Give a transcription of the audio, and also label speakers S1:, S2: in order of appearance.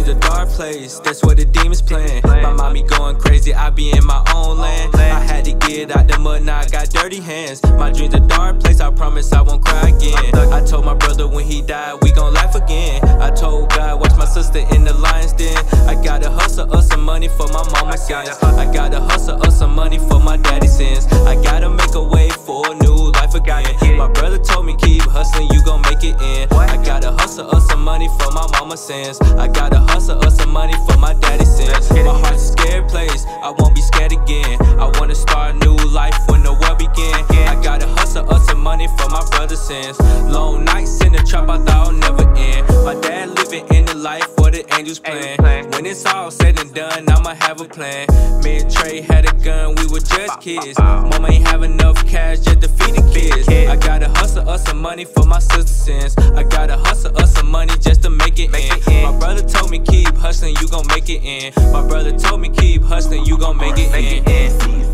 S1: dream's a dark place, that's where the demons playing. My mommy going crazy, I be in my own land. I had to get out the mud, now I got dirty hands. My dream's a dark place, I promise I won't cry again. I told my brother when he died, we gon' laugh again. I told God, watch my sister in the lion's den. I gotta hustle up some money for my mama's sins. I gotta hustle up some money for my daddy's sins. I gotta make a way for a new life again. My brother told me keep hustling, you gon' make it in. I gotta hustle up some money for my mama's sins. I gotta hustle up some money for my daddy's sins. My heart's a scared place, I won't be scared again. I wanna start a new life when the world begin. I gotta hustle up some money for my brother's sins. Long nights in the trap, I thought I'll never end. My dad living in the life where the angels playing. When it's all said and done, I'ma have a plan. Me and Trey had a gun, we were just kids. Mama ain't have enough cash just to feed the kids. I gotta hustle up some money for my sister's sins. I gotta hustle up some money just to make it in. My brother told me keep hustling, you gon' make it in. My brother told me keep hustling, you gon' make it in.